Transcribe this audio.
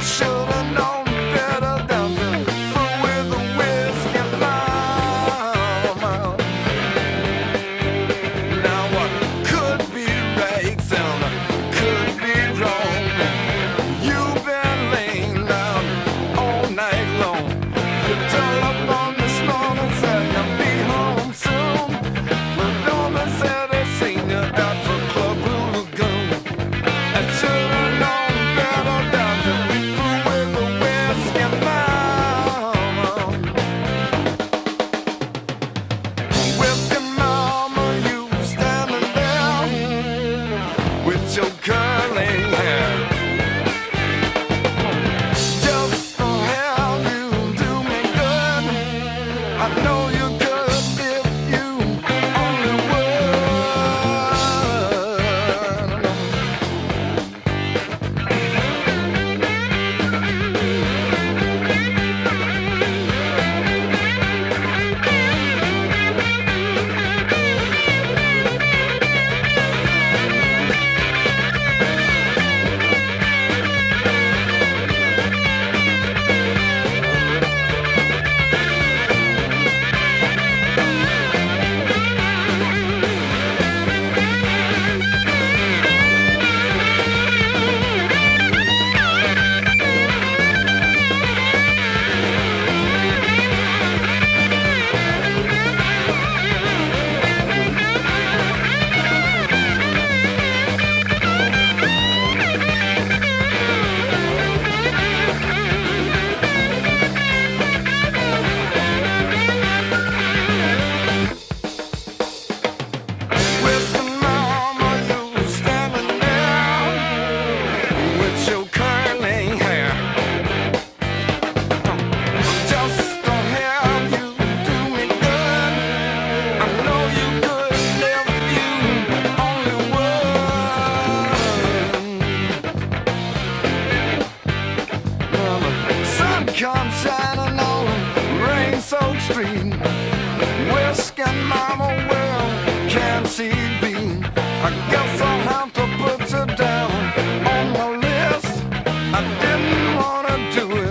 should've known better than to fool with the whiskey mama. Now what could be right and could be wrong? You've been laying down all night long. You telephoned this morning, said you'll be home soon. The doorman said he seen you at the Club Blue Lagoon. I should've known better than to fool with the whiskey mama. Whiskey mama, you standing there with your curly hair. Just to have you do me good. I know you could if you only would. Whiskey mama, you standing there with your curly hair. Just to have you do me good. I know you could if you only would. Sun comes shining on rain-soaked street. Whiskey mama, well, can't she be? I guess I'll have to put you down on my list. I didn't wanna do it.